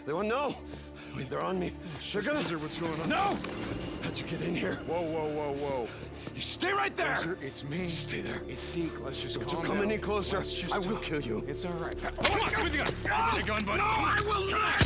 They won't know. Wait, they're on me. They're gonna... Boozer, what's going on? No! How'd you get in here? Whoa, whoa, whoa, whoa. You stay right there! Boozer, it's me. Stay there. It's Deke. Let's just Don't calm you come down. any closer. Let's just I will talk. kill you. It's all right. Come on, give me the gun. Give me the gun, buddy. No, I will not!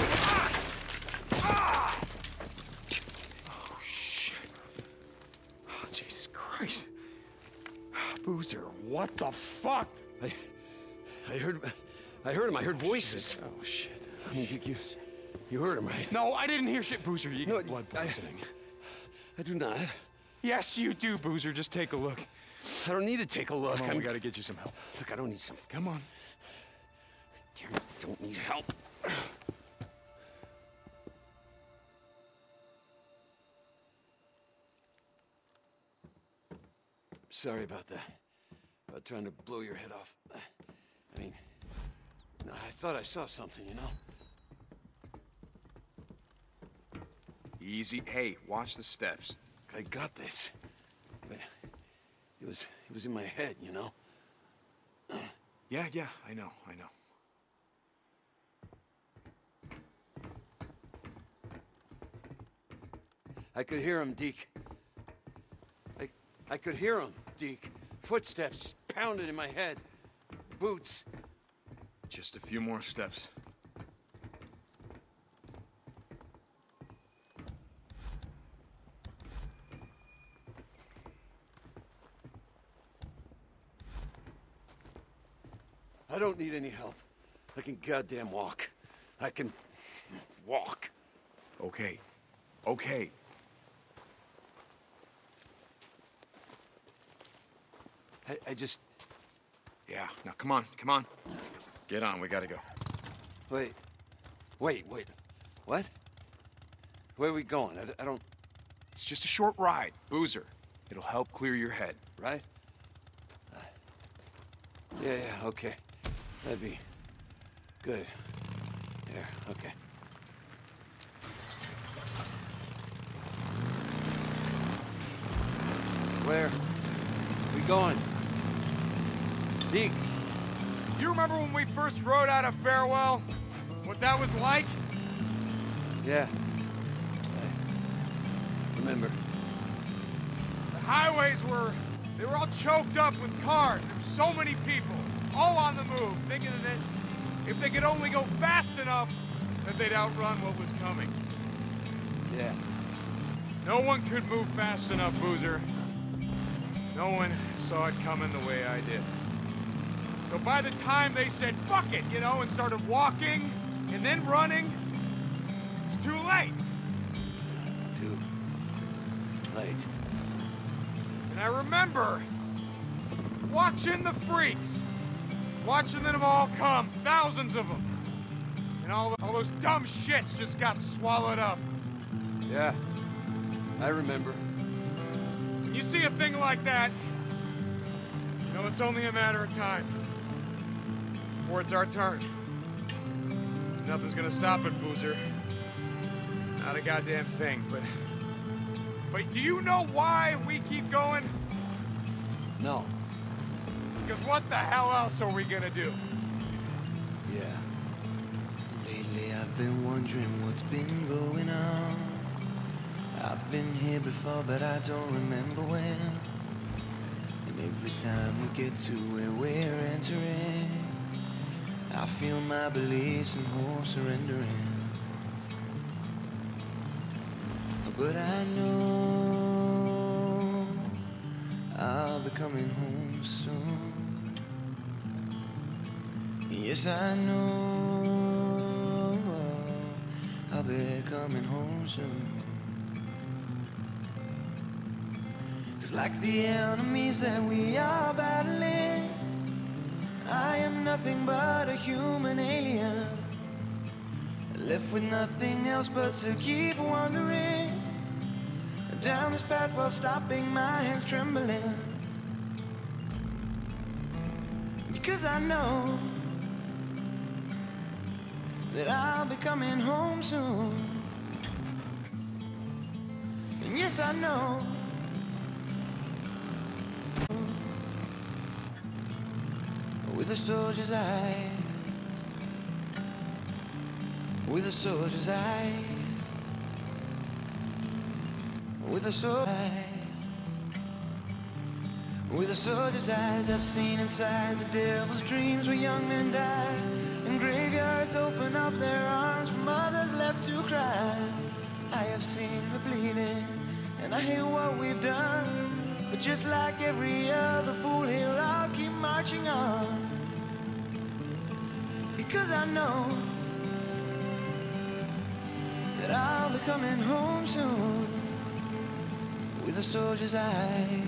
Oh, shit. Oh, Jesus Christ. Boozer, what the fuck? I heard him. I heard voices. Oh, shit. I mean, you heard him, right? No, I didn't hear shit, Boozer. You No, got blood poisoning. I do not. Yes, you do, Boozer. Just take a look. I don't need to take a look. Come on, we gotta get you some help. Look, I don't need some... Come on. Damn it, I don't need help. Sorry about that. About trying to blow your head off. I mean, no, I thought I saw something, you know? Easy. Hey, watch the steps. I got this. But it was in my head, you know? Yeah, I know. I could hear him, Deke. I could hear him, Deke. Footsteps just pounded in my head. Boots. Just a few more steps. I don't need any help. I can goddamn walk. I can walk. Okay. I just... Yeah, now come on. Get on, we gotta go. Wait. What? Where are we going? I don't... It's just a short ride, Boozer. It'll help clear your head. Right? Yeah, okay. That'd be... good. There, okay. Where? We going? Deke. You remember when we first rode out of Farewell? What that was like? Yeah. I remember. The highways were all choked up with cars. There were so many people, all on the move, thinking that if they could only go fast enough, that they'd outrun what was coming. Yeah. No one could move fast enough, Boozer. No one saw it coming the way I did. So by the time they said, fuck it, you know, and started walking and then running, it's too late. Too late. And I remember watching the freaks, watching them all come, thousands of them. And all those dumb shits just got swallowed up. Yeah. I remember. When you see a thing like that, you know it's only a matter of time before it's our turn. Nothing's gonna stop it, Boozer. Not a goddamn thing, but do you know why we keep going? No. Because what the hell else are we gonna do? Yeah. Lately I've been wondering what's been going on. I've been here before, but I don't remember when. And every time we get to where we're entering, I feel my beliefs and hope surrendering. But I know I'll be coming home soon. Yes, I know I'll be coming home soon. 'Cause like the enemies that we are battling, I am nothing but a human alien, left with nothing else but to keep wandering down this path while stopping my hands trembling. Because I know that I'll be coming home soon. And yes, I know with a soldier's eyes, with a soldier's eye, with a soldier's eyes. With a soldier's eyes, I've seen inside the devil's dreams where young men die, and graveyards open up their arms for mothers left to cry. I have seen the bleeding, and I hate what we've done, but just like every other fool here, I'll keep marching on, because I know that I'll be coming home soon with a soldier's eyes.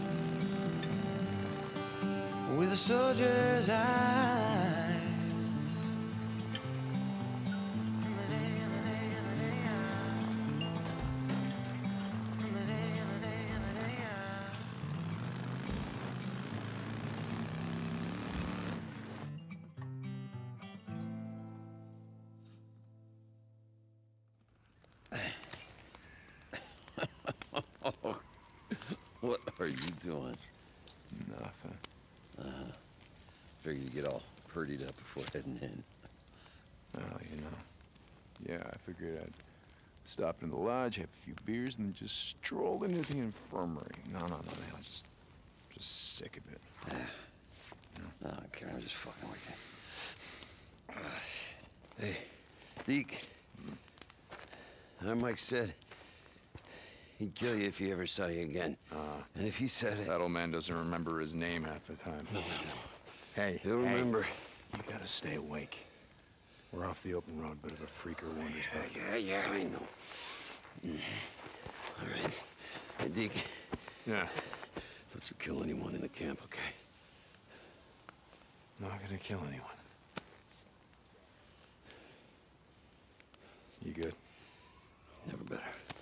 With a soldier's eyes. What are you doing? Nothing. Figured you'd get all purdied up before heading in. Well, you know. Yeah, I figured I'd stop in the lodge, have a few beers, and then just stroll into the infirmary. No, just sick of it. No, I don't care. I'm just fucking with you. Hey, Deke. Mike said he'd kill you if he ever saw you again. And if he said it... That old man doesn't remember his name half the time. No. Hey, He'll remember. You gotta stay awake. We're off the open road, but if a freaker wanders back... Yeah, I know. All right. Hey, Deke. Yeah. Don't you kill anyone in the camp, okay? Not gonna kill anyone. You good? Never better.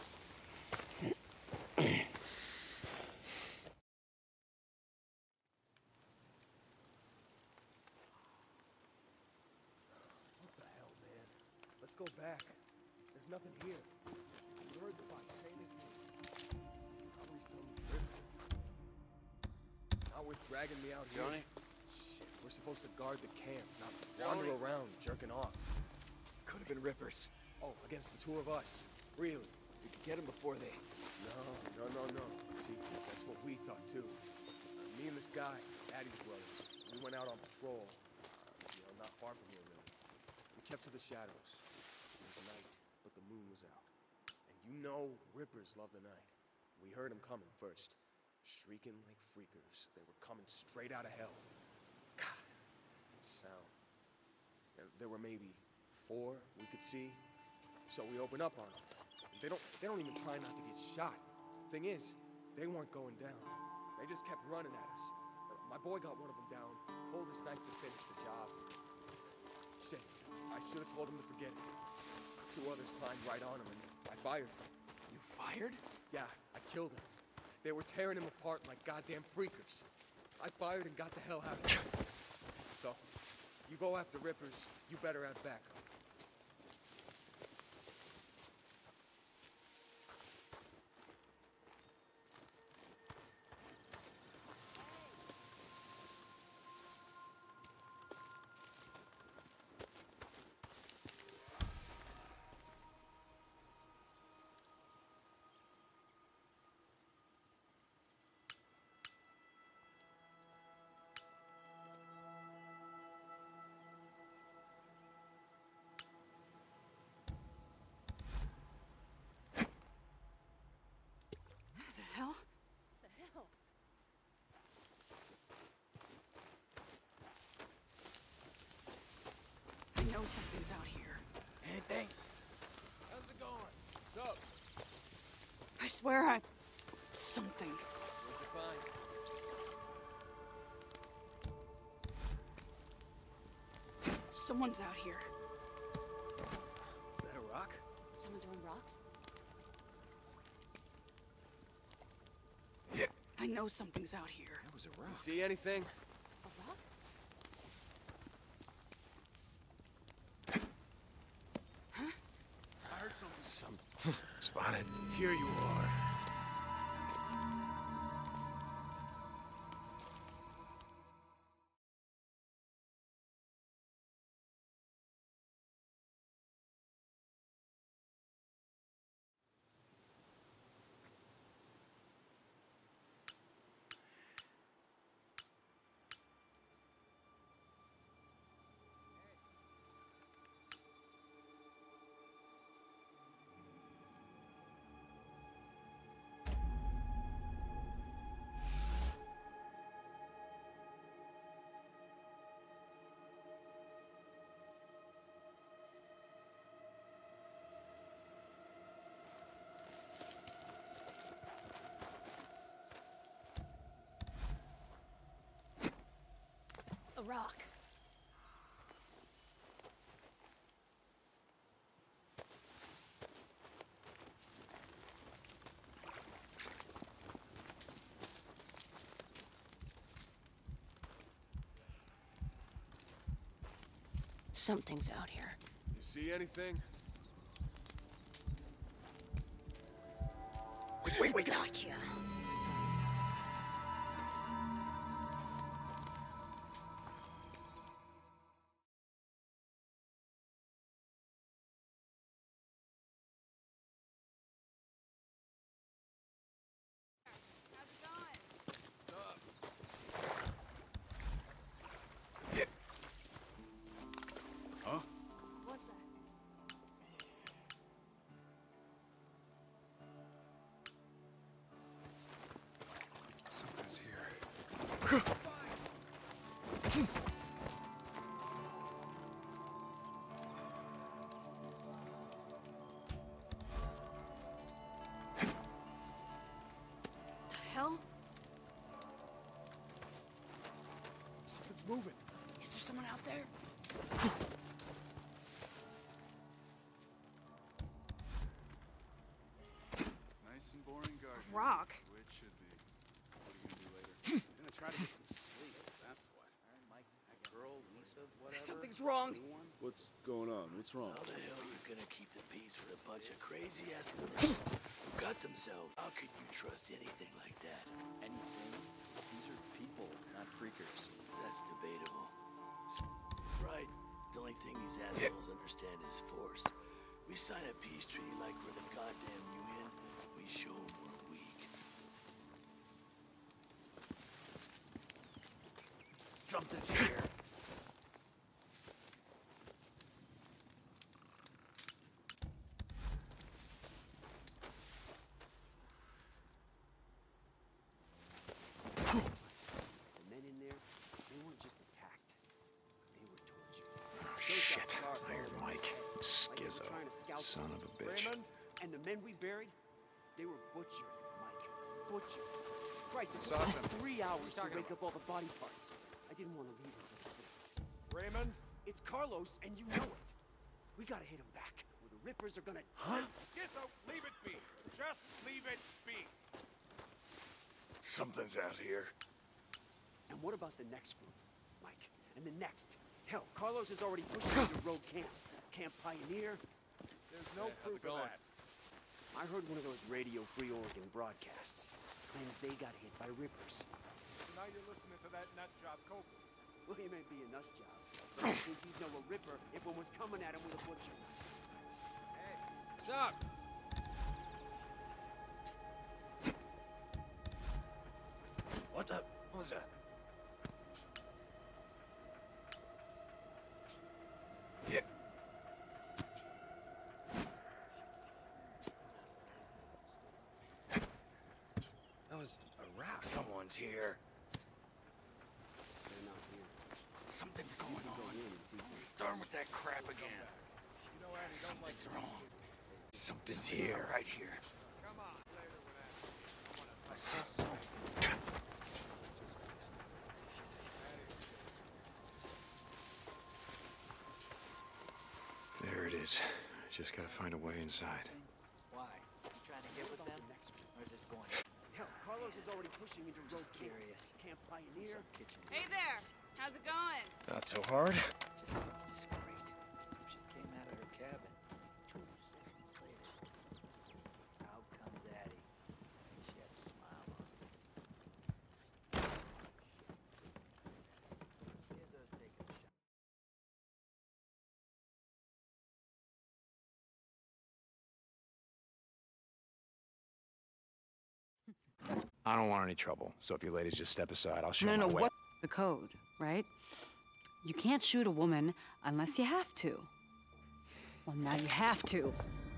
Let's go back. There's nothing here. You heard the body saying his name. Probably some ripper. Not worth dragging me out here. Johnny? Shit, we're supposed to guard the camp, not wander around jerking off. Could have been rippers. Oh, against the two of us. Really? We could get them before they... No. See, that's what we thought too. Me and this guy, Daddy's brother, we went out on patrol. Not far from here, really. We kept to the shadows. It was night, but the moon was out. And you know rippers love the night. We heard them coming first. Shrieking like freakers. They were coming straight out of hell. God, that sound. There were maybe 4 we could see. So we opened up on them. They don't even try not to get shot. Thing is, they weren't going down. They just kept running at us. My boy got one of them down, told his thanks to finish the job. Shit, I should have told him to forget it. 2 others climbed right on him and I fired. You fired? Yeah, I killed him. They were tearing him apart like goddamn freakers. I fired and got the hell out of there. So, you go after rippers, you better have backup. Hell? The hell? I know something's out here. Anything? How's it going? What's up? I swear I... something. What'd you find? Someone's out here. Is that a rock? Someone doing rocks? I know something's out here. That was a You rock. see anything? A rock? I heard something. Spotted. Here you are. rock. Something's out here. You see anything? We got you. What's that? Something's here. Hell? Something's moving. Is there someone out there? Nice and boring garden. Rock. The way it should be. What are you gonna do later? I'm gonna try to get some sleep, that's what. Alright, Mike, that girl, Lisa, whatever. Something's wrong. What's going on? What's wrong? How the hell are you gonna keep the peace with a bunch of crazy-ass lunatics who got themselves? How could you trust anything like that? Anything? These are people, not freakers. That's debatable. He's right. The only thing these assholes understand is force. We sign a peace treaty like we're the goddamn UN. We show them we're weak. Something's here. The men in there, they weren't just attacked. They were tortured. Shit. I hear Mike. Schizo. Son of a bitch. Raymond? And the men we buried, they were butchered, Mike. Butchered. Christ, it Saw took them. 3 hours to rake up all the body parts. I didn't want to leave it for this. Raymond? It's Carlos, and you know it. We gotta hit him back, or the Rippers are gonna... Schizo, leave it be. Just leave it be. Something's out here. And what about the next group, Mike? And the next? Hell, Carlos is already pushing into Road Camp. Camp Pioneer. There's no proof of that. I heard one of those Radio Free Oregon broadcasts. Claims they got hit by Rippers. Now you're listening to that nut job, Copeland. Well, he may be a nut job, but I think he'd know a Ripper if one was coming at him with a butcher. Hey, what's up? What the? What was that? Yeah. That was a rap. Someone's here. They're not here. Something's going Go on. in and see if Starting with that crap again. You know, Andy, don't Something's like wrong. Something's here, right here. Come on, later when I saw something. There it is. Just gotta find a way inside. Why? You trying to get with them? Where's this going? Hell, Carlos is already pushing into Road Camp. Curious. Camp Pioneer. Kitchen. Hey there. How's it going? Not so hard. Just great. She came out of her cabin. 2 seconds later, out comes Addie. I think she had a smile on her. Here's us taking a shot. I don't want any trouble, so if you ladies just step aside, I'll show No, my way. what? The code, right? You can't shoot a woman unless you have to. Well, now you have to.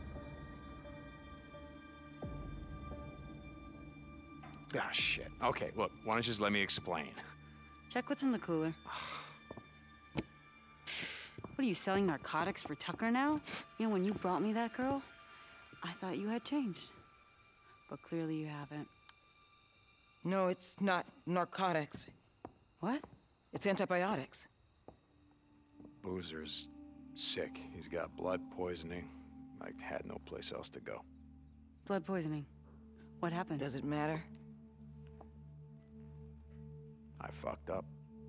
Ah, shit. Okay, look, why don't you just let me explain? Check what's in the cooler. What are you, selling narcotics for Tucker now? You know, when you brought me that girl, I thought you had changed. But clearly you haven't. No, it's not narcotics. What? It's antibiotics. Boozer's sick. He's got blood poisoning. Mike had no place else to go. Blood poisoning. What happened? Does it matter? I fucked up.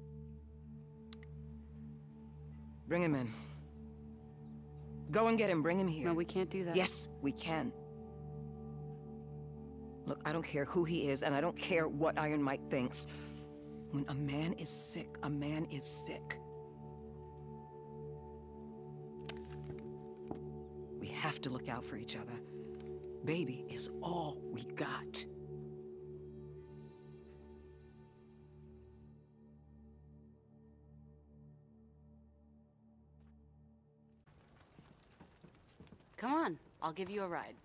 Bring him in. Go and get him. Bring him here. No, we can't do that. Yes, we can. Look, I don't care who he is, and I don't care what Iron Mike thinks. When a man is sick, a man is sick. We have to look out for each other. Baby is all we got. Come on, I'll give you a ride.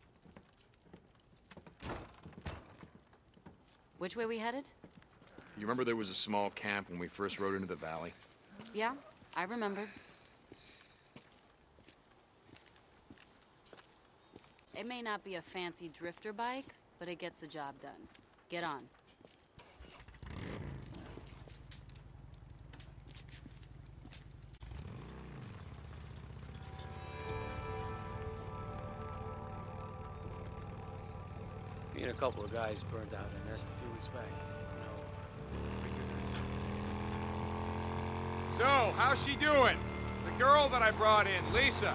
Which way we headed? You remember there was a small camp when we first rode into the valley? Yeah, I remember. It may not be a fancy drifter bike, but it gets the job done. Get on. Me and a couple of guys burned out a nest a few weeks back. So, how's she doing? The girl that I brought in, Lisa.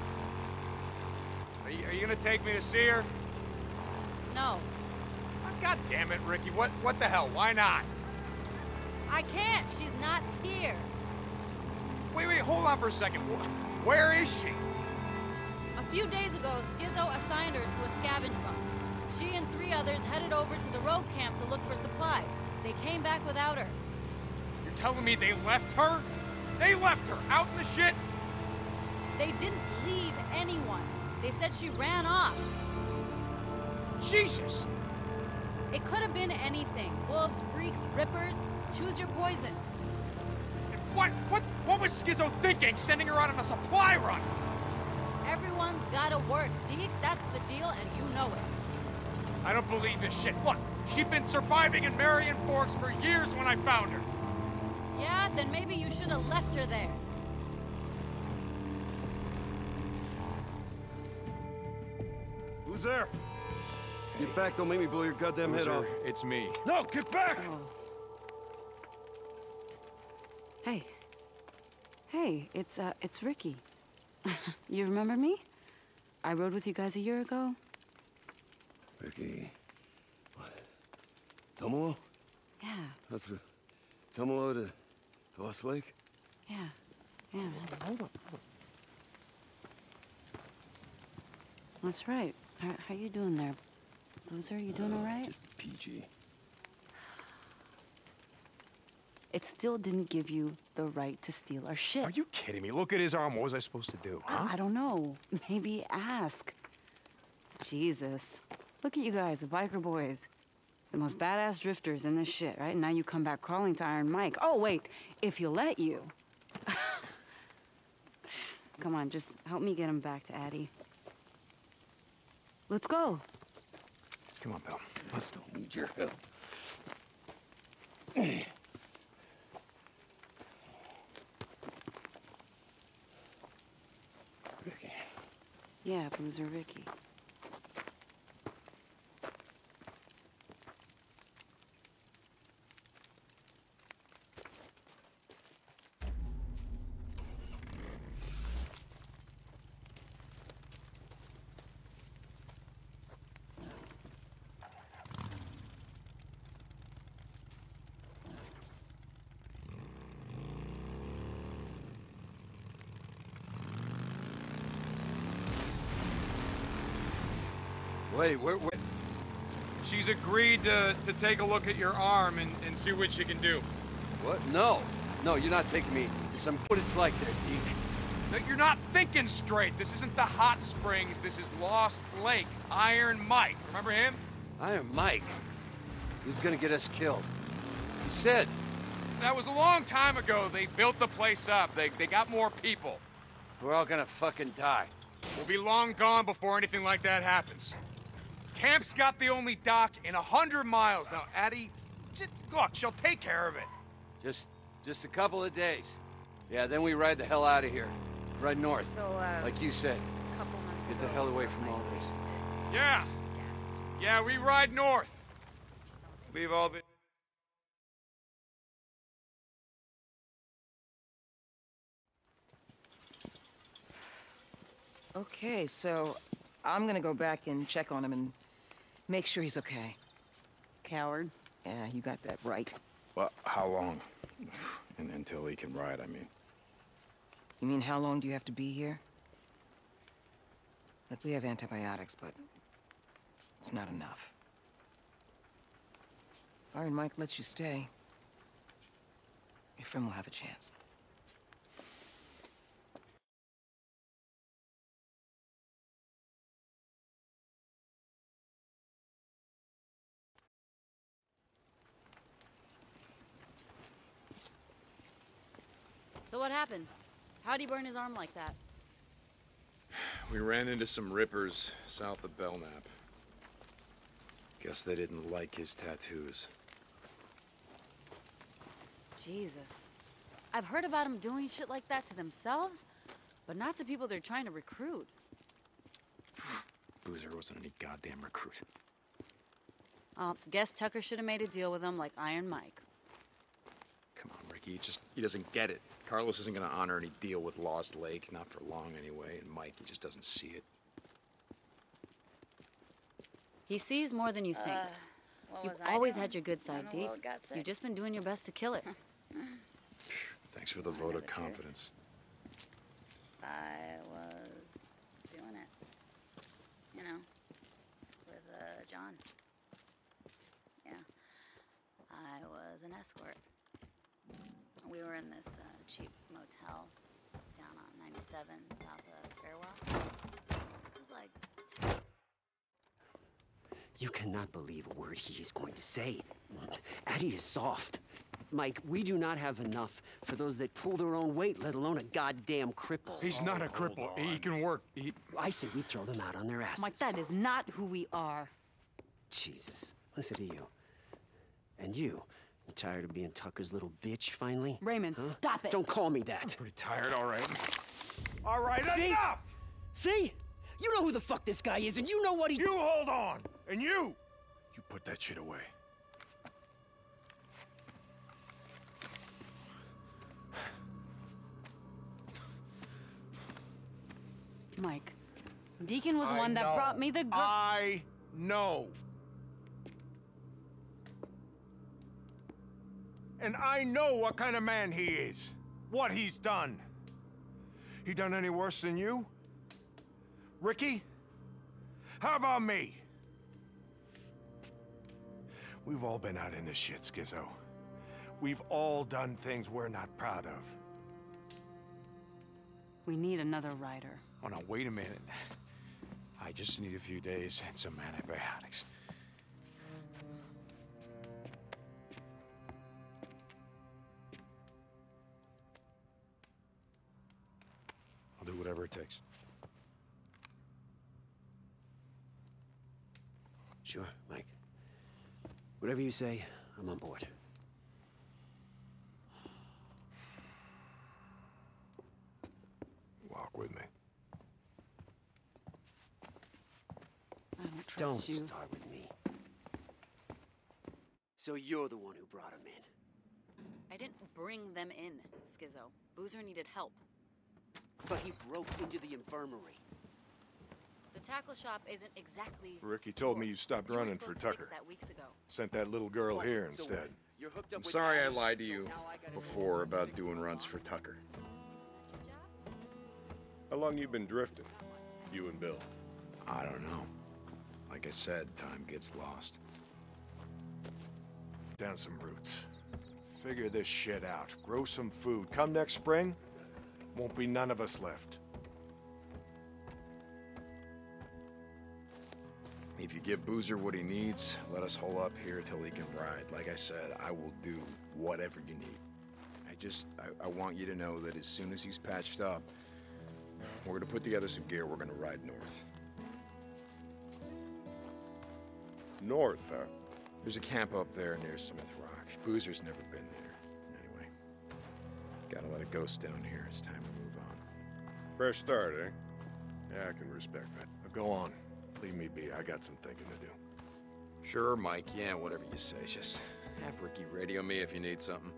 Are you gonna take me to see her? No. God damn it, Ricky. What the hell? Why not? I can't. She's not here. Wait, hold on for a second. Where is she? A few days ago, Skizzo assigned her to a scavenge run. She and 3 others headed over to the road camp to look for supplies. They came back without her. You're telling me they left her? They left her out in the shit? They didn't leave anyone. They said she ran off. Jesus! It could have been anything. Wolves, freaks, rippers. Choose your poison. What was Skizzo thinking, sending her out on a supply run? Everyone's gotta work, Deke. That's the deal, and you know it. I don't believe this shit. Look, she'd been surviving in Marion Forks for years when I found her. Yeah, then maybe you should have left her there. Who's there? Get back, don't make me blow your goddamn head off. It's me. No, get back! Oh. Hey. Hey, it's Ricky. You remember me? I rode with you guys a year ago. Ricky. What? Tumalo? Yeah. That's what... Tumalo to Lost Lake? Yeah. Yeah. Hold on. That's right. How you doing there, loser? You doing all right? Just peachy. It still didn't give you the right to steal our shit. Are you kidding me? Look at his arm. What was I supposed to do, huh? I don't know. Maybe ask. Jesus. Look at you guys, the biker boys. The most badass drifters in this shit, right? Now you come back crawling to Iron Mike. Oh, wait. If he'll let you. Come on, just help me get him back to Addie. Let's go. Come on, pal. I don't need your help. Ricky. Yeah, Boozer Ricky. Wait, where? She's agreed to take a look at your arm and see what she can do. What? No. No, you're not taking me to some... What it's like there, Deke. No, you're not thinking straight. This isn't the Hot Springs. This is Lost Lake. Iron Mike. Remember him? Iron Mike? He was gonna get us killed. He said. That was a long time ago. They built the place up. They got more people. We're all gonna fucking die. We'll be long gone before anything like that happens. Camp's got the only dock in 100 miles. Now, Addie, look, she'll take care of it. Just Just a couple of days. Yeah, then we ride the hell out of here. Right north. So, like you said. couple months Get the ago, hell away from all this. Yeah. Yeah, we ride north. Leave all the... Okay, so I'm gonna go back and check on him and make sure he's okay. Coward. Yeah, you got that right. Well, how long? And until he can ride, I mean. You mean how long do you have to be here? Look, we have antibiotics, but it's not enough. If Iron Mike lets you stay, your friend will have a chance. So what happened? How'd he burn his arm like that? We ran into some rippers south of Belknap. Guess they didn't like his tattoos. Jesus. I've heard about them doing shit like that to themselves, but not to people they're trying to recruit. Boozer wasn't any goddamn recruit. Guess Tucker should have made a deal with him like Iron Mike. Come on, Ricky, he doesn't get it. Carlos isn't gonna honor any deal with Lost Lake, not for long anyway, and Mike, he just doesn't see it. He sees more than you think. You've always had your good side, Deke. You've just been doing your best to kill it. Thanks for the vote of confidence. I was doing it. You know, with John. Yeah. I was an escort. We were in this cheap motel down on 97 south of Fairwell. It was like... You cannot believe a word he is going to say. Addie is soft. Mike, we do not have enough for those that pull their own weight, let alone a goddamn cripple. He's not a cripple. He can work. I say we throw them out on their asses. Mike, that is not who we are. Jesus, listen to you. And you tired of being Tucker's little bitch, finally? Raymond, stop it. Don't call me that. I'm pretty tired, all right. All right, See? enough! See? You know who the fuck this guy is, and you know what he... You hold on! And you put that shit away. Mike, Deacon was one that brought me the girl. I know. And I know what kind of man he is. What he's done. He done any worse than you? Ricky? How about me? We've all been out in this shit, Skizzo. We've all done things we're not proud of. We need another rider. Oh, now, wait a minute. I just need a few days and some antibiotics. I'll do whatever it takes. Sure, Mike. Whatever you say, I'm on board. Walk with me. I don't trust you. Don't start with me. So you're the one who brought him in. I didn't bring them in, Skizzo. Boozer needed help. But he broke into the infirmary. The tackle shop isn't exactly... Ricky told me you stopped running for Tucker. That weeks ago. Sent that little girl here instead. You're hooked up I'm with sorry I Addie, lied to so you now I gotta before about doing runs for Tucker. How long you been drifting? You and Bill? I don't know. Like I said, time gets lost. Down some roots. Figure this shit out. Grow some food. Come next spring, won't be none of us left. If you give Boozer what he needs, let us hole up here till he can ride. Like I said, I will do whatever you need. I want you to know that as soon as he's patched up, we're gonna put together some gear, we're gonna ride north. North, huh? There's a camp up there near Smith Rock. Boozer's never been there. Anyway, Gotta let it ghost down here. It's time to move on. Fresh start, eh? Yeah, I can respect that. Now go on. Leave me be. I got some thinking to do. Sure, Mike. Yeah, whatever you say. Just have Ricky radio me if you need something.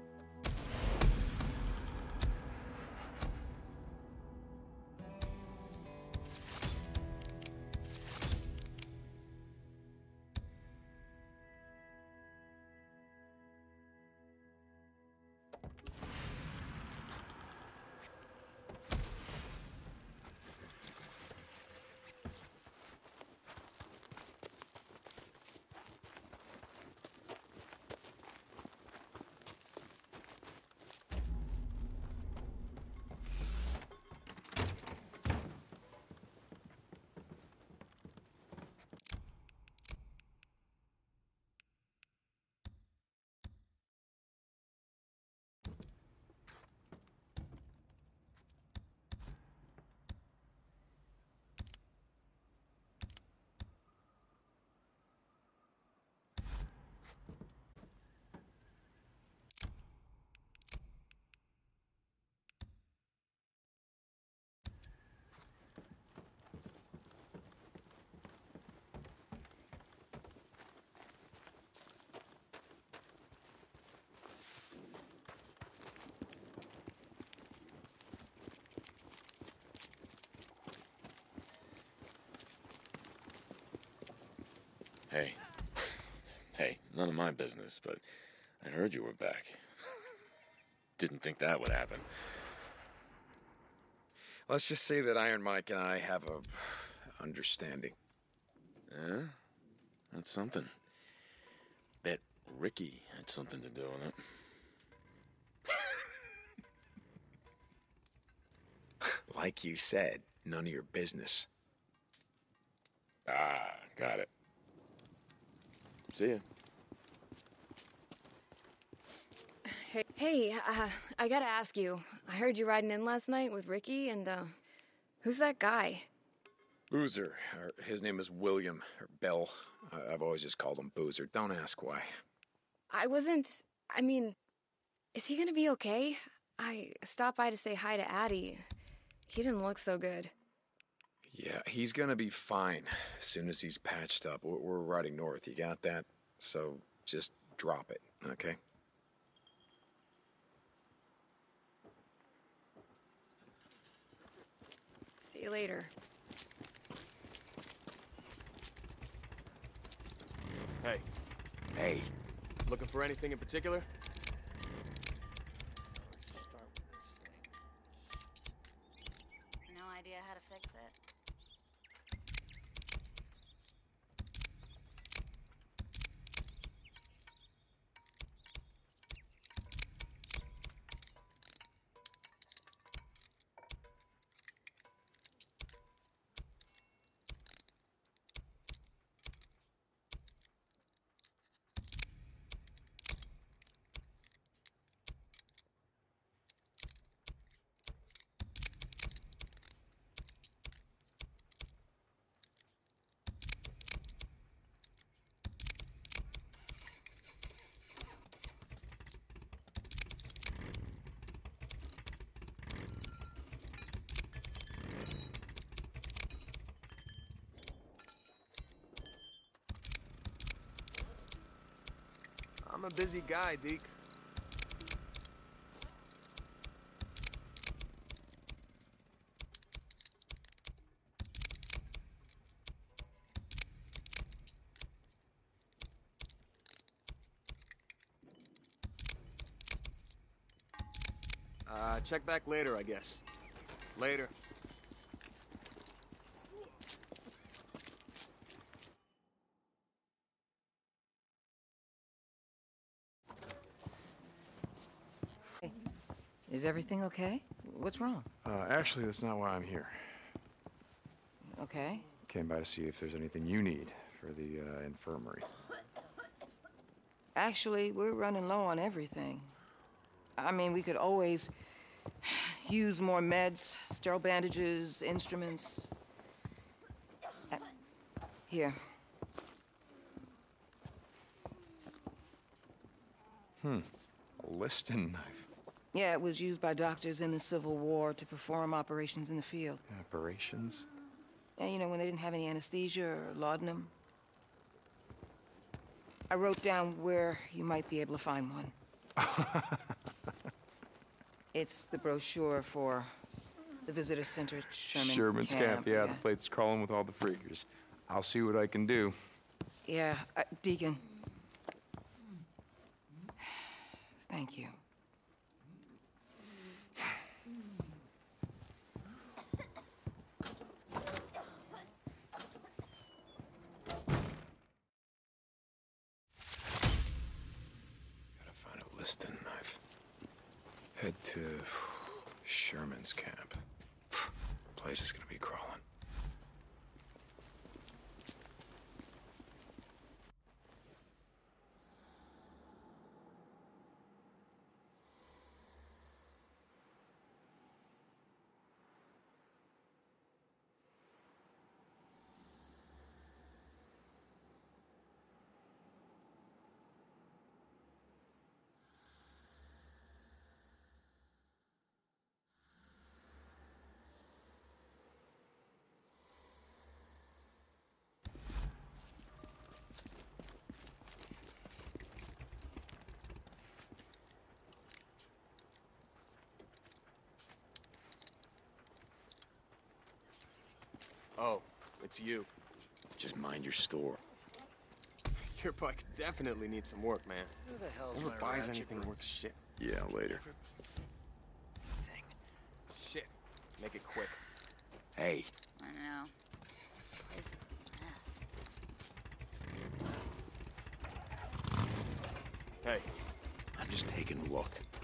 Hey. Hey, none of my business, but I heard you were back. Didn't think that would happen. Let's just say that Iron Mike and I have a understanding. Yeah? That's something. Bet Ricky had something to do with it. Like you said, none of your business. Ah, got it. See ya. Hey, I gotta ask you. I heard you riding in last night with Ricky, and, who's that guy? Boozer. His name is William, or Bill. I've always just called him Boozer. Don't ask why. I mean, is he gonna be okay? I stopped by to say hi to Addie. He didn't look so good. Yeah, he's gonna be fine as soon as he's patched up. We're riding north, you got that? So just drop it, okay? See you later. Hey. Hey. Looking for anything in particular? No idea how to fix it. I'm a busy guy, Deke. Check back later, I guess. Later. Is everything okay? What's wrong? Actually, that's not why I'm here. Okay. Came by to see if there's anything you need for the infirmary. Actually, we're running low on everything. I mean, we could always use more meds, sterile bandages, instruments. Here. A Liston knife. Yeah, it was used by doctors in the Civil War to perform operations in the field. Operations? Yeah, you know, when they didn't have any anesthesia or laudanum. I wrote down where you might be able to find one. It's the brochure for the visitor center at Sherman's Camp, yeah, the place crawling with all the freakers. I'll see what I can do. Yeah, Deacon. Thank you. Gotta find a listing knife. Head to Sherman's Camp. Place is gonna be crawling. Oh, it's you. Just mind your store. Your bike definitely needs some work, man. Who the hell's Never my buys ratchet anything for worth shit. Yeah, later. thing? Shit. Make it quick. Hey. I know. This place is a mess. Hey. I'm just taking a look.